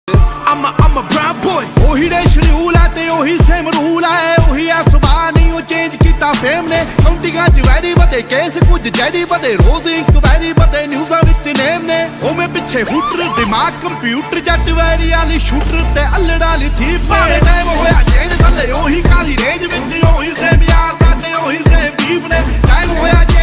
I'm a brown boy ਉਹੀ ਦੇ schedule ਆ ਤੇ ਉਹੀ ਸੇਮ ਰੂਲ ਆ ਉਹੀ ਆ ਸੁਭਾਅ ਨਹੀਂ ਉਹ ਚੇਂਜ ਕੀਤਾ ਫੇਮ ਨੇ ਕਾਉਂਟਿੰਗਾਂ ਚ ਵੈਰੀ ਵਧੇ ਕੇਸ ਕੁਝ ਜੈਰੀ ਵਧੇ ਰੋਜ਼ ਇਨਕੁਆਇਰੀ ਵਧੇ ਨਿਊਜ਼ਾਂ ਵਿੱਚ ਨੇਮ ਨੇ ਉਹ ਮੈਂ ਪਿੱਛੇ ਹੂਟਰ ਦਿਮਾਗ ਕੰਪਿਊਟਰ ਜੱਟ ਵੈਰੀ ਵਾਲੀ ਸ਼ੂਟਰ ਤੇ ਅਲੜਾ ਲਈ ਥੀ ਭਾਵੇਂ ਟਾਈਮ ਹੋਇਆ ਚੇਂਜ ਥੱਲੇ ਉਹੀ ਕਾਲੀ ਰੇਂਜ ਵਿੱਚ ਉਹੀ ਸੇਮ ਯਾਰ ਸਾਡੇ ਉਹੀ ਸੇਮ ਬੀਫ ਨੇ ਟਾਈਮ ਹੋਇਆ